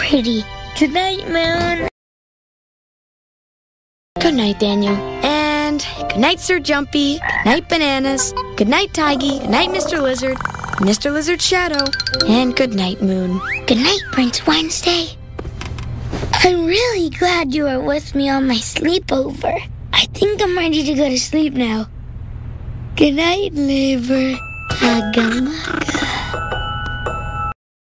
pretty. Good night, Moon. Good night, Daniel. And good night, Sir Jumpy. Good night, Bananas. Good night, Tiggy. Good night, Mr. Lizard. Mr. Lizard's Shadow. And good night, Moon. Good night, Prince Wednesday. I'm really glad you were with me on my sleepover. I think I'm ready to go to sleep now. Good night, Liver. Hugga mugga.